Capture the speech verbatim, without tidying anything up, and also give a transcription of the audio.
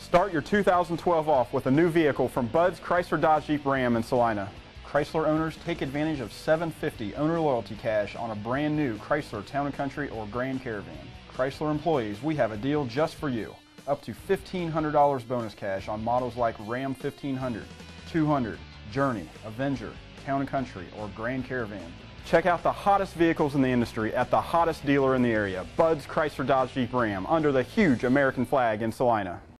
Start your two thousand twelve off with a new vehicle from Bud's Chrysler Dodge Jeep Ram in Celina. Chrysler owners take advantage of seven hundred fifty dollars owner loyalty cash on a brand new Chrysler Town and Country or Grand Caravan. Chrysler employees, we have a deal just for you. Up to fifteen hundred dollars bonus cash on models like Ram fifteen hundred, two hundred, Journey, Avenger, Town and Country, or Grand Caravan. Check out the hottest vehicles in the industry at the hottest dealer in the area, Bud's Chrysler Dodge Jeep Ram, under the huge American flag in Celina.